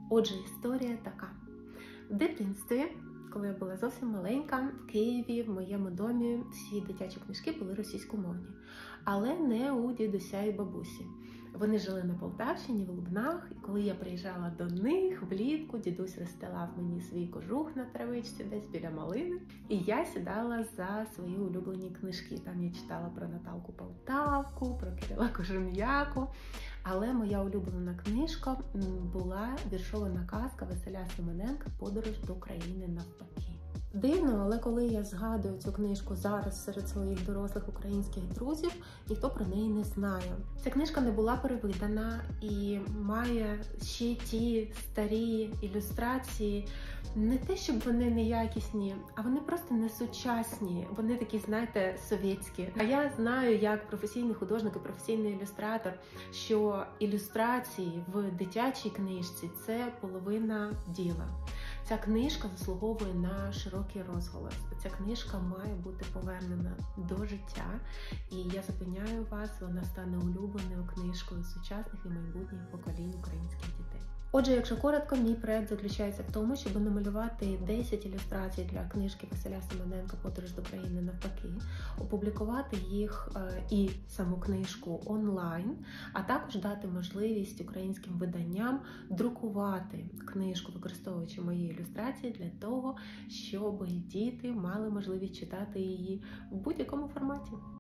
Отже, історія така. В дитинстві, коли я була зовсім маленька, в Києві, в моєму домі, всі дитячі книжки були російськомовні. Але не у дідуся і бабусі. Вони жили на Полтавщині, в Лубнах, і коли я приїжджала до них влітку, дідусь розстилав мені свій кожух на травичці десь біля малини, і я сідала за свої улюблені книжки. Там я читала про Наталку Полтавку, про Кирила Кожем'яку. Але моя улюблена книжка була віршована казка Василя Семененка «Подорож до країни навпаки». Дивно, але коли я згадую цю книжку зараз серед своїх дорослих українських друзів, ніхто про неї не знає. Ця книжка не була перевидана і має ще ті старі ілюстрації. Не те, щоб вони неякісні, а вони просто не сучасні. Вони такі, знаєте, совєтські. А я знаю, як професійний художник і професійний ілюстратор, що ілюстрації в дитячій книжці – це половина діла. Ця книжка заслуговує на широкий розголос. Ця книжка має бути повернена до життя. І я запевняю вас, вона стане улюбленою книжкою сучасних і майбутніх поколінь українських дітей. Отже, якщо коротко, мій проект заключається в тому, щоб намалювати 10 ілюстрацій для книжки Василя Семененка «Подорож до країни навпаки», опублікувати їх і саму книжку онлайн, а також дати можливість українським виданням друкувати книжку, використовуючи мої ілюстрації, для того, щоб діти мали можливість читати її в будь-якому форматі.